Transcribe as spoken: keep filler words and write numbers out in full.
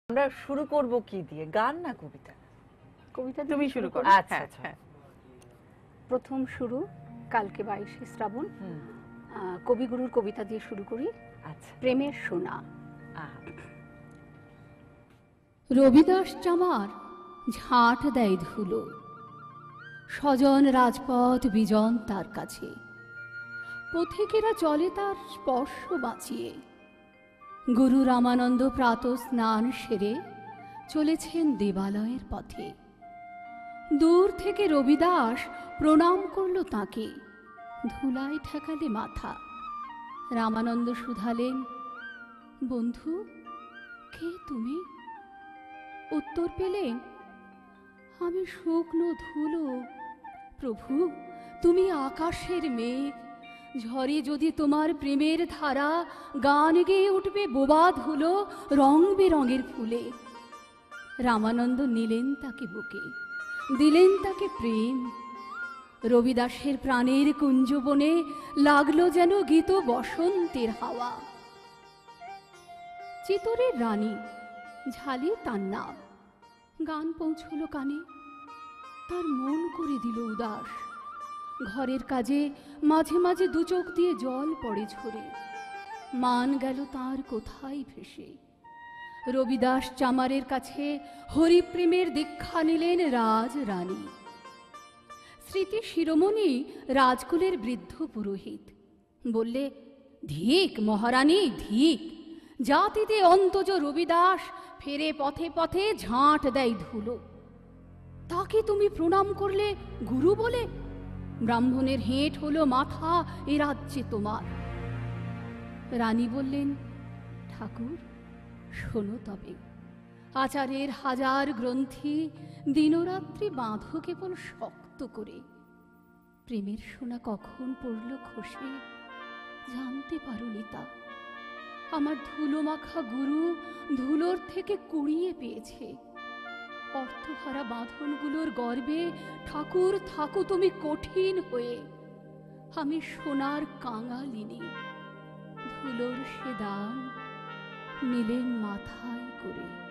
আমরা শুরু করব কি দিয়ে, গান না কবিতা? কবিতা তুমি শুরু করো। আচ্ছা আচ্ছা। প্রথম শুরু কালকে বাইশে শ্রাবণ, কবিগুরুর কবিতা দিয়ে শুরু করি। আচ্ছা। প্রেমের সোনা। রবিদাস চামার ঝাঁট দেয় ধুলো, স্বজন রাজপথ বিজন তার কাছে, পথিকেরা চলে তার স্পর্শ বাঁচিয়ে। গুরু রামানন্দ প্রাত স্নান সেরে চলেছেন দেবালয়ের পথে। দূর থেকে রবিদাস প্রণাম করল তাকে, ধুলায় ঠেকালে মাথা। রামানন্দ শুধালেন, বন্ধু কে তুমি? উত্তর পেলেন, আমি শুকনো ধুলো। প্রভু তুমি আকাশের মেঘ, ঝড়ে যদি তোমার প্রেমের ধারা গান গেয়ে উঠবে বোবা ধুলো রং বেরঙের ফুলে। রামানন্দ নিলেন তাকে বুকে, দিলেন তাকে প্রেম। রবিদাসের প্রাণের কুঞ্জবনে লাগলো যেন গীত বসন্তের হাওয়া। চিতরের রানী ঝালি তার নাম, গান পৌঁছল কানে, তার মন করে দিল উদাস। ঘরের কাজে মাঝে মাঝে দু চোখ দিয়ে জল পড়ে ঝরে, মান গেল তার কোথায় ভেসে। রবিদাস চামারের কাছে হরিপ্রেমের দীক্ষা নিলেন রাজ রানী। স্মৃতি শিরোমণি রাজকুলের বৃদ্ধ পুরোহিত বললে, ধিক মহারানী ধিক, জাতিতে অন্তজ রবিদাস ফেরে পথে পথে ঝাঁট দেয় ধুলো। তাকে তুমি প্রণাম করলে গুরু বলে, ব্রাহ্মণের হেঁট হলো মাথা এ রাজ্যে তোমার। রানী বললেন, ঠাকুর শোনো তবে, আচারের হাজার গ্রন্থি দিনরাত্রি বাঁধো কেবল শক্ত করে। প্রেমের সোনা কখন পড়ল খসে জানতে পারোনি তা। আমার ধুলো মাখা গুরু ধুলোর থেকে কুড়িয়ে পেয়েছে। অর্থহারা বাঁধনগুলোর গর্বে ঠাকুর থাকো তুমি কঠিন হয়ে। আমি সোনার কাঙালিনী, ধুলোর সে দান নিলেন মাথায় করে।